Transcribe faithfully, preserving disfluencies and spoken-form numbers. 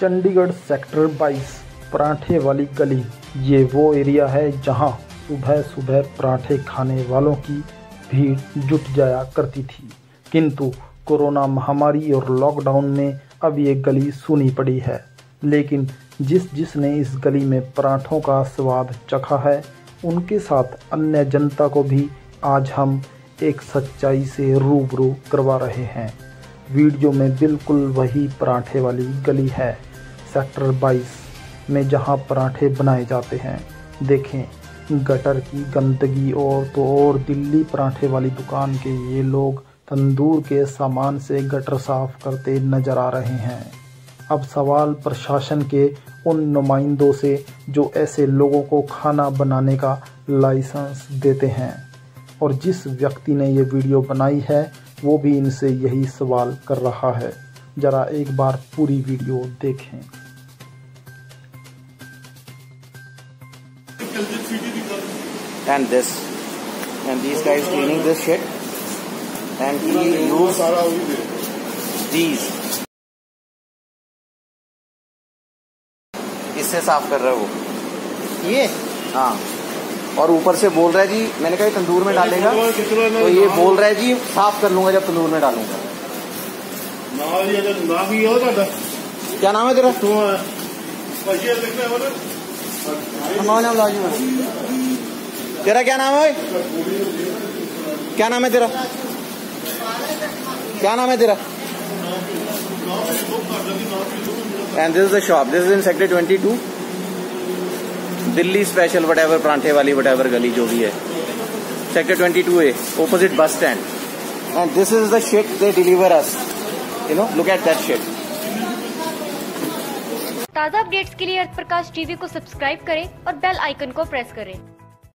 Chandigarh sector बाईस पराठे वाली गली, ये वो एरिया है जहां सुबह सुबह पराठे खाने वालों की भीड़ जुट जाया करती थी। किंतु कोरोना महामारी और लॉकडाउन में अब ये गली सूनी पड़ी है। लेकिन जिस जिसने इस गली में पराठों का स्वाद चखा है, उनके साथ अन्य जनता को भी आज हम एक सच्चाई से रूबरू करवा रहे हैं। वीडियो में बिल्कुल वही पराठे वाली गली है, सेक्टर बाईस में जहां पराठे बनाए जाते हैं। देखें, गटर की गंदगी और तो और दिल्ली पराठे वाली दुकान के ये लोग तंदूर के सामान से गटर साफ करते नजर आ रहे हैं। अब सवाल प्रशासन के उन नुमाइंदों से जो ऐसे लोगों को खाना बनाने का लाइसेंस देते हैं, और जिस व्यक्ति ने ये वीडियो बनाई है वो भी इनसे यही सवाल कर रहा है। जरा एक बार पूरी वीडियो देखें। And this, and these guys cleaning this shit, and he used these. इससे साफ कर रहा है वो ये, हाँ। और ऊपर से बोल रहा है जी, मैंने कहा तंदूर में डालेगा, तो ये बोल रहा है जी साफ कर लूंगा जब तंदूर में डालूंगा। क्या नाम है तेरा? तेरा क्या नाम है? क्या नाम है तेरा? क्या नाम है तेरा? And this is the shop, this is in sector twenty two, Delhi special whatever परांठे वाली वटेवर गली जो भी है, sector twenty two A, opposite bus stand. And this is the shit they deliver us, you know, look at that shit. ताज़ा updates के लिए अर्थ प्रकाश TV को सब्सक्राइब करें और बेल आइकन को प्रेस करें।